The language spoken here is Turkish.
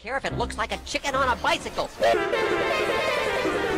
Care if it looks like a chicken on a bicycle.